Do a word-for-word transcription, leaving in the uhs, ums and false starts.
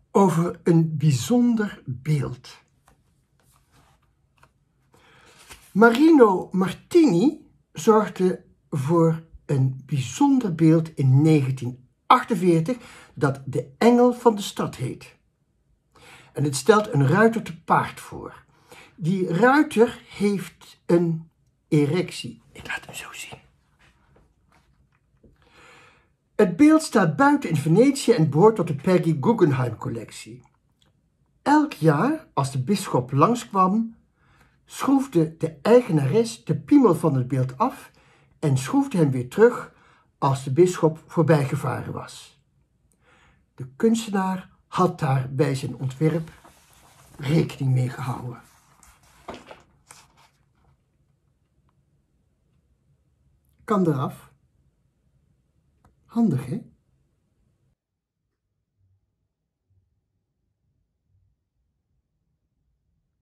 over een bijzonder beeld. Marino Martini zorgde voor een bijzonder beeld in negentien achtenveertig dat de Engel van de Stad heet. En het stelt een ruiter te paard voor. Die ruiter heeft een erectie. Ik laat hem zo zien. Het beeld staat buiten in Venetië en behoort tot de Peggy Guggenheim collectie. Elk jaar, als de bisschop langskwam, schroefde de eigenares de piemel van het beeld af en schroefde hem weer terug als de bisschop voorbijgevaren was. De kunstenaar had daar bij zijn ontwerp rekening mee gehouden. Kan eraf. Handig, hè?